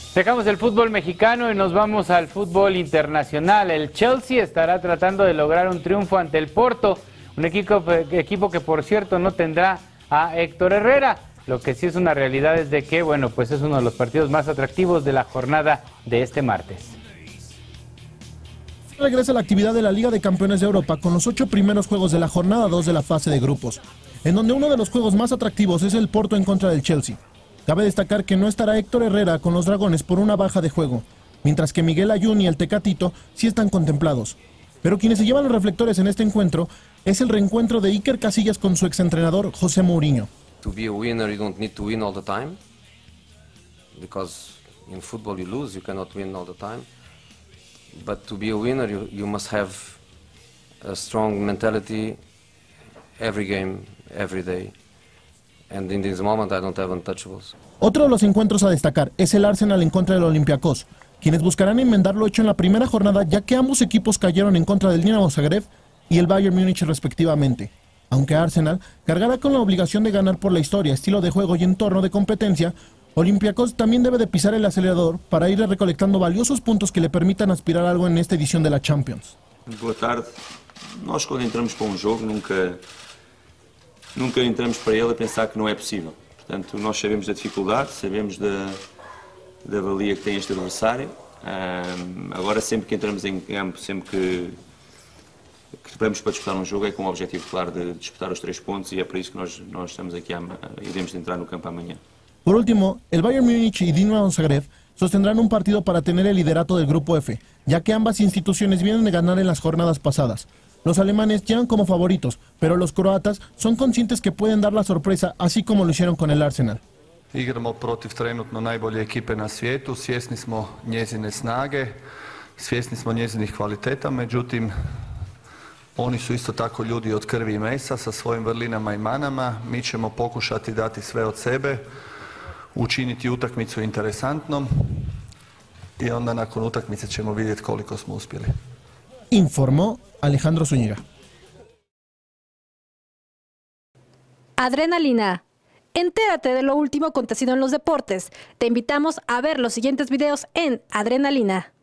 Dejamos el fútbol mexicano y nos vamos al fútbol internacional. El Chelsea estará tratando de lograr un triunfo ante el Porto, un equipo que por cierto no tendrá a Héctor Herrera. Lo que sí es una realidad es de que, bueno, pues es uno de los partidos más atractivos de la jornada de este martes. Regresa la actividad de la Liga de Campeones de Europa con los 8 primeros juegos de la jornada 2 de la fase de grupos, en donde uno de los juegos más atractivos es el Porto en contra del Chelsea. Cabe destacar que no estará Héctor Herrera con los dragones por una baja de juego, mientras que Miguel Ayun y el Tecatito sí están contemplados. Pero quienes se llevan los reflectores en este encuentro es el reencuentro de Iker Casillas con su exentrenador José Mourinho. To be a winner, you don't need to win all the time, because in football you lose, you cannot win all the time. But to be a winner, you must have a strong mentality every game, every day. And in this moment I don't have untouchables. Otro de los encuentros a destacar es el Arsenal en contra del Olympiacos, quienes buscarán enmendar lo hecho en la primera jornada, ya que ambos equipos cayeron en contra del Dinamo Zagreb y el Bayern Múnich respectivamente. Aunque Arsenal cargará con la obligación de ganar por la historia, estilo de juego y entorno de competencia, Olympiacos también debe de pisar el acelerador para ir recolectando valiosos puntos que le permitan aspirar a algo en esta edición de la Champions. Boa tarde. Nós quando entramos para jogo nunca entramos para ele a pensar que não é possível. Portanto, nós sabemos da dificuldade, sabemos da valia que tem este adversário. Agora sempre que entramos em campo, sempre que vamos para disputar jogo é com o objetivo claro de disputar os 3 pontos e é por isso que nós estamos aqui iremos entrar no campo amanhã. Por último, el Bayern Múnich y Dinamo Zagreb sostendrán un partido para tener el liderato del grupo F, ya que ambas instituciones vienen de ganar en las jornadas pasadas. Los alemanes llegan como favoritos, pero los croatas son conscientes que pueden dar la sorpresa, así como lo hicieron con el Arsenal. Igramo protiv trenutno najbolje ekipe na svijetu, svjesni smo njezine snage, svjesni smo njezinih kvaliteta, međutim oni su isto tako ljudi od krvi i mesa sa svojim vrlinama i manama. Mi ćemo pokušati dati sve od sebe, učiniti utakmicu interesantnom i onda nakon utakmice ćemo vidjeti koliko smo uspjeli. Informó Alejandro Zúñiga. Adrenalina. Entérate de lo último acontecido en los deportes. Te invitamos a ver los siguientes videos en Adrenalina.